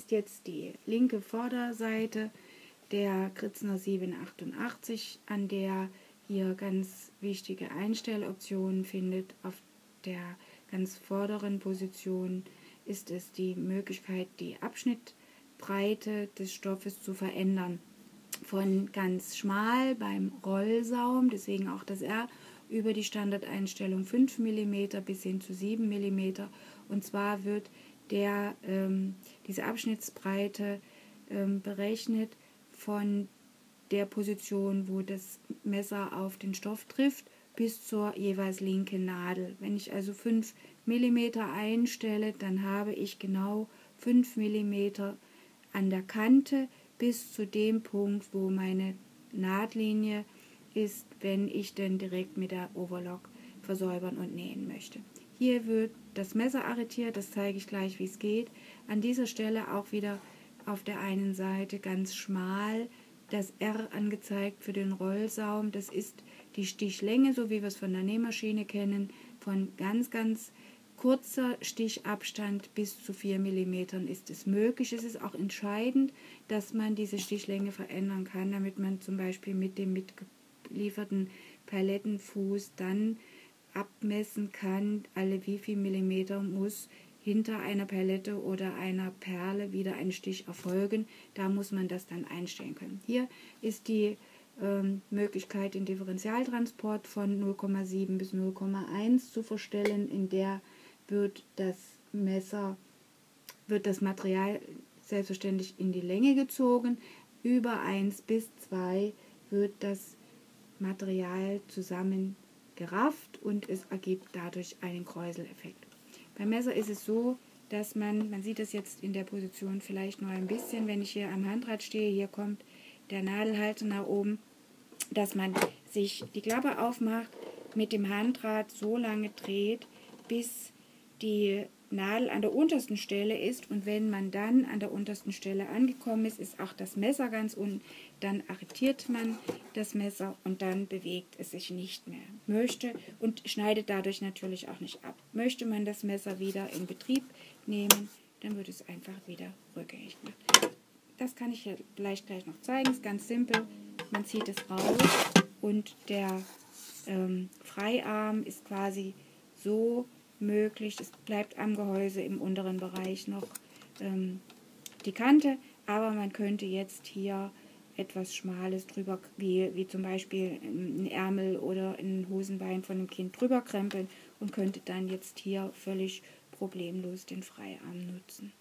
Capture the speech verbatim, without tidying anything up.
ist jetzt die linke Vorderseite der Kritzner siebenhundertachtundachtzig, an der ihr ganz wichtige Einstelloptionen findet. Auf der ganz vorderen Position ist es die Möglichkeit, die Abschnittbreite des Stoffes zu verändern. Von ganz schmal beim Rollsaum, deswegen auch das R, über die Standardeinstellung fünf Millimeter bis hin zu sieben Millimeter. Und zwar wird der, ähm, diese Abschnittsbreite ähm, berechnet von der Position, wo das Messer auf den Stoff trifft, bis zur jeweils linken Nadel. Wenn ich also fünf Millimeter einstelle, dann habe ich genau fünf Millimeter an der Kante bis zu dem Punkt, wo meine Nahtlinie ist, wenn ich denn direkt mit der Overlock versäubern und nähen möchte. Hier wird das Messer arretiert, das zeige ich gleich, wie es geht. An dieser Stelle auch wieder auf der einen Seite ganz schmal das R angezeigt für den Rollsaum. Das ist die Stichlänge, so wie wir es von der Nähmaschine kennen, von ganz, ganz kurzer Stichabstand bis zu vier Millimeter ist es möglich. Es ist auch entscheidend, dass man diese Stichlänge verändern kann, damit man zum Beispiel mit dem mitgelieferten Palettenfuß dann abmessen kann, alle wie viel Millimeter muss hinter einer Palette oder einer Perle wieder ein Stich erfolgen. Da muss man das dann einstellen können. Hier ist die ähm, Möglichkeit, den Differentialtransport von null Komma sieben bis null Komma eins zu verstellen. In der wird das Messer, wird das Material selbstverständlich in die Länge gezogen. Über eins bis zwei wird das Material zusammen gerafft und es ergibt dadurch einen Kräuseleffekt. Beim Messer ist es so, dass man, man sieht das jetzt in der Position vielleicht nur ein bisschen, wenn ich hier am Handrad stehe, hier kommt der Nadelhalter nach oben, dass man sich die Klappe aufmacht, mit dem Handrad so lange dreht, bis die Nadel an der untersten Stelle ist, und wenn man dann an der untersten Stelle angekommen ist, ist auch das Messer ganz unten, dann arretiert man das Messer und dann bewegt es sich nicht mehr. Möchte und schneidet dadurch natürlich auch nicht ab. Möchte man das Messer wieder in Betrieb nehmen, dann wird es einfach wieder rückgängig gemacht. Das kann ich vielleicht gleich noch zeigen, ist ganz simpel. Man zieht es raus und der ähm, Freiarm ist quasi so möglich, es bleibt am Gehäuse im unteren Bereich noch ähm, die Kante, aber man könnte jetzt hier etwas Schmales drüber, wie, wie zum Beispiel ein Ärmel oder ein Hosenbein von einem Kind drüber krempeln und könnte dann jetzt hier völlig problemlos den Freiarm nutzen.